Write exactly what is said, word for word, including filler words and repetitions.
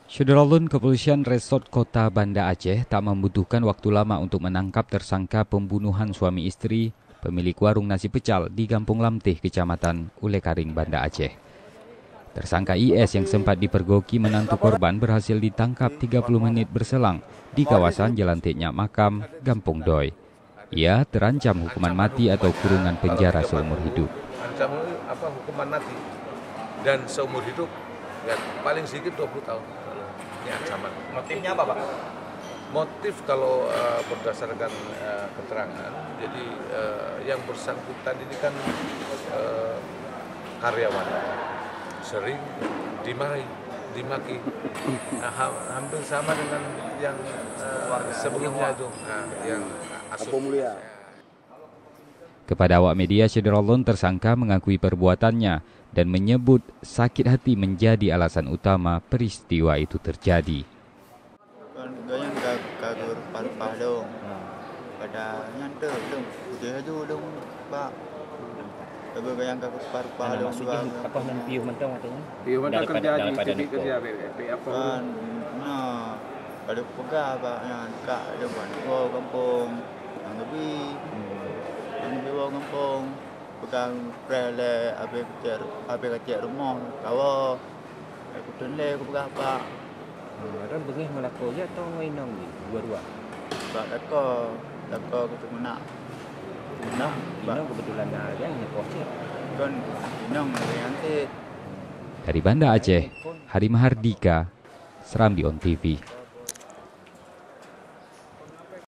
Syederalun Kepolisian Resort Kota Banda Aceh tak membutuhkan waktu lama untuk menangkap tersangka pembunuhan suami istri pemilik warung nasi pecal di Kampung Lamtih, Kecamatan Ulekaring, Banda Aceh. Tersangka I S yang sempat dipergoki menantu korban berhasil ditangkap tiga puluh menit berselang di kawasan Jalan Teknyak Makam, Kampung Doi. Ia terancam hukuman mati atau kurungan penjara seumur hidup. Ancam apa hukuman mati dan seumur hidup ya, paling sedikit dua puluh tahun. Ini ancaman. Motifnya apa, Pak? Motif kalau uh, berdasarkan uh, keterangan, jadi uh, yang bersangkutan ini kan uh, karyawan, sering dimarahi, dimaki, nah, ha hampir sama dengan yang uh, sebelumnya itu, nah, yang asuh. Kepada awak media, Syederalun tersangka mengakui perbuatannya dan menyebut sakit hati menjadi alasan utama peristiwa itu terjadi. Gayang kagur parpah dong, pada nyantel dong, dia aja dong, Pak. Tapi gayang kagur parpah dong. Maksudnya apa yang piuh mentang katanya? Piuh mentang kerja di titik kerja B P apa? Nah, ada pegawai Pak yang kak depan wow kampung, yang lebih, yang lebih wow kampung. Pegang prele, abe kecil, abe kecil rumah, kawa, aku tunle, aku pegang apa? Orang begini melako je atau mainong ni dua-dua? Bak lako, lako aku cuma nak. Inong, inong kebetulan ada yang posir. Kan inong yang nanti. Dari Banda Aceh, Hari Mahardika, Serambi On T V.